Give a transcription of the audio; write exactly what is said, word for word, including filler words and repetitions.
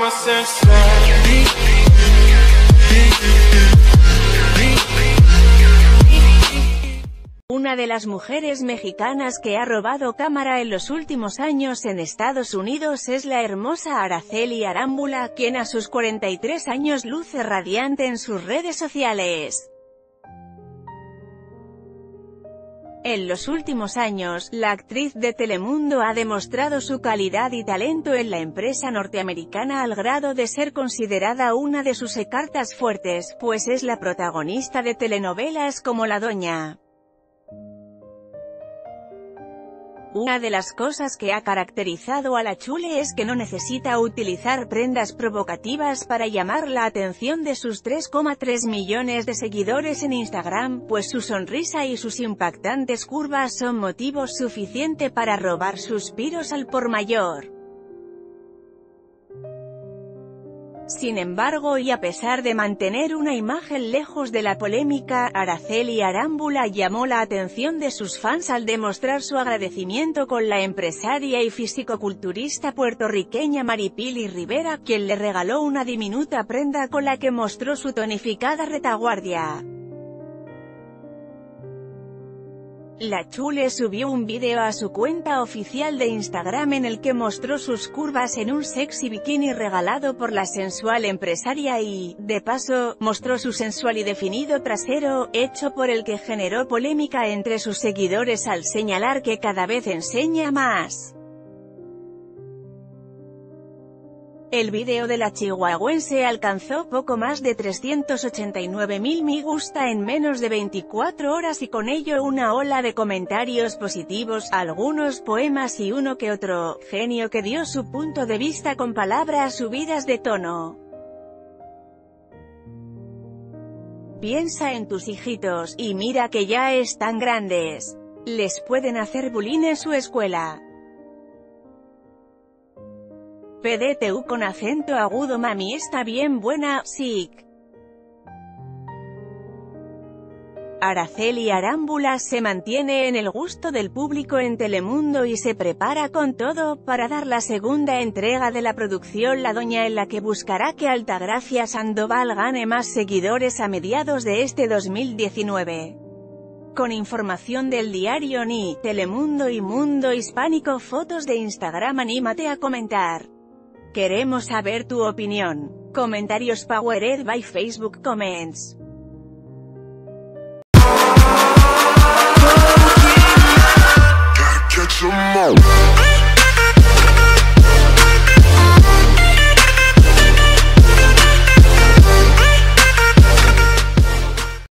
Una de las mujeres mexicanas que ha robado cámara en los últimos años en Estados Unidos es la hermosa Araceli Arámbula, quien a sus cuarenta y tres años luce radiante en sus redes sociales. En los últimos años, la actriz de Telemundo ha demostrado su calidad y talento en la empresa norteamericana al grado de ser considerada una de sus cartas fuertes, pues es la protagonista de telenovelas como La Doña. Una de las cosas que ha caracterizado a la Chule es que no necesita utilizar prendas provocativas para llamar la atención de sus tres coma tres millones de seguidores en Instagram, pues su sonrisa y sus impactantes curvas son motivos suficiente para robar suspiros al por mayor. Sin embargo, y a pesar de mantener una imagen lejos de la polémica, Araceli Arámbula llamó la atención de sus fans al demostrar su agradecimiento con la empresaria y fisicoculturista puertorriqueña Maripili Rivera, quien le regaló una diminuta prenda con la que mostró su tonificada retaguardia. La Chule subió un video a su cuenta oficial de Instagram en el que mostró sus curvas en un sexy bikini regalado por la sensual empresaria y, de paso, mostró su sensual y definido trasero, hecho por el que generó polémica entre sus seguidores al señalar que cada vez enseña más. El video de la chihuahuense alcanzó poco más de trescientos ochenta y nueve mil me gusta en menos de veinticuatro horas y con ello una ola de comentarios positivos, algunos poemas y uno que otro genio que dio su punto de vista con palabras subidas de tono. Piensa en tus hijitos, y mira que ya están grandes. Les pueden hacer bullying en su escuela. P D T U con acento agudo. Mami está bien buena, sic. Araceli Arámbula se mantiene en el gusto del público en Telemundo y se prepara con todo para dar la segunda entrega de la producción La Doña, en la que buscará que Altagracia Sandoval gane más seguidores a mediados de este dos mil diecinueve. Con información del diario N I, Telemundo y Mundo Hispánico. Fotos de Instagram. Anímate a comentar. Queremos saber tu opinión. Comentarios powered by Facebook Comments. Catch 'em all.